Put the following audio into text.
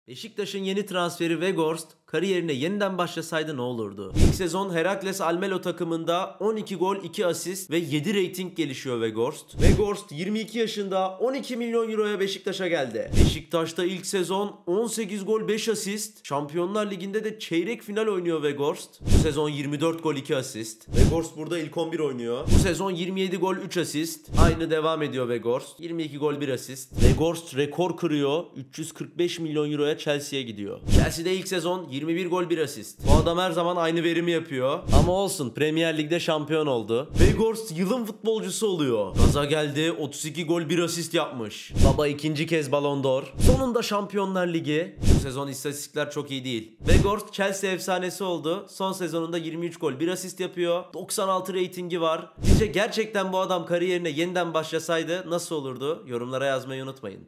Beşiktaş'ın yeni transferi Weghorst kariyerine yeniden başlasaydı ne olurdu? İlk sezon Herakles Almelo takımında 12 gol 2 asist ve 7 reyting gelişiyor Weghorst. Weghorst 22 yaşında 12 milyon euroya Beşiktaş'a geldi. Beşiktaş'ta ilk sezon 18 gol 5 asist. Şampiyonlar Ligi'nde de çeyrek final oynuyor Weghorst. Bu sezon 24 gol 2 asist. Weghorst burada ilk 11 oynuyor. Bu sezon 27 gol 3 asist. Aynı devam ediyor Weghorst. 22 gol 1 asist. Weghorst rekor kırıyor. 345 milyon euroya Chelsea'ye gidiyor. Chelsea'de ilk sezon 21 gol 1 asist. Bu adam her zaman aynı verimi yapıyor. Ama olsun, Premier Lig'de şampiyon oldu. Weghorst yılın futbolcusu oluyor. Gaza geldi, 32 gol 1 asist yapmış. Baba ikinci kez Ballon d'Or. Sonunda Şampiyonlar Ligi. Bu sezon istatistikler çok iyi değil. Weghorst Chelsea efsanesi oldu. Son sezonunda 23 gol 1 asist yapıyor. 96 reytingi var. Sizce gerçekten bu adam kariyerine yeniden başlasaydı nasıl olurdu? Yorumlara yazmayı unutmayın.